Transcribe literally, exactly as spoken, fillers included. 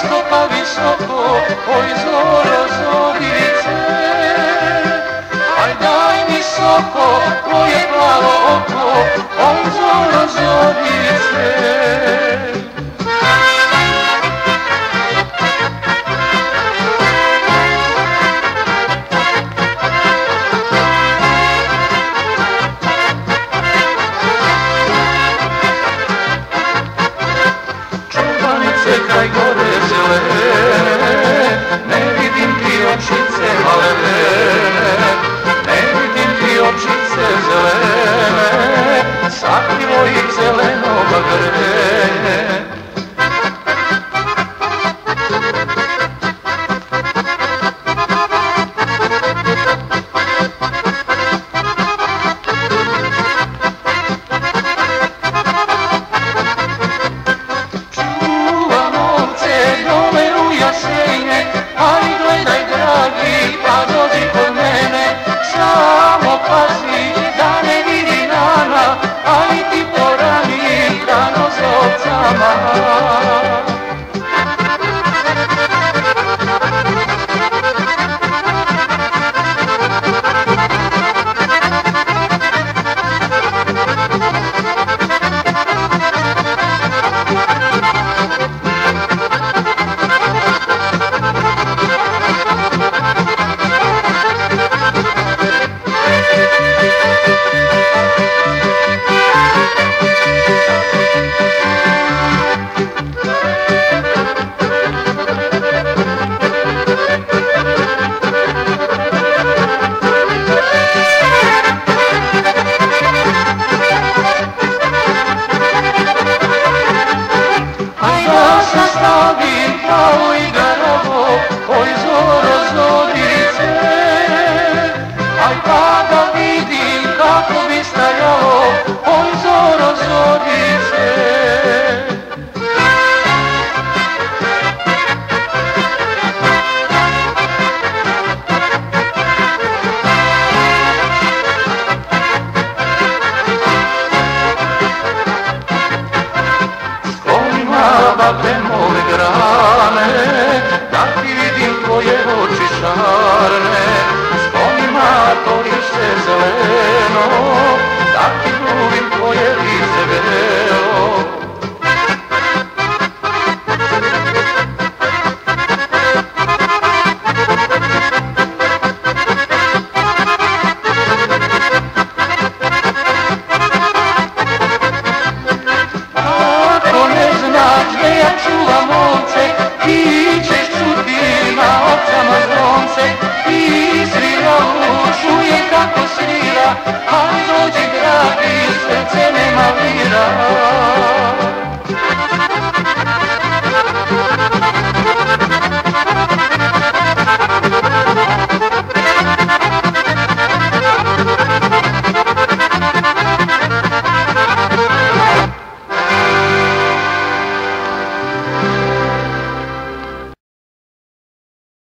nisko pa visoko, oj zoro zorice. Aj daj mi soko, tvoje plavo oko, oj zoro zorice. Kraj gore zelene, ne vidim ti očice malene, ne vidim ti očice zelene, sakrilo ih zelenoga grene. Aj gledaj dragi, pa dođi kod mene, samo pazi da ne vidi nana, aj ti porani rano za ovcama. Stavim kao i garovo, oj zoro zorice. Aj pa da vidim kako bi stajalo, oj zoro zorice. Babe moj grad,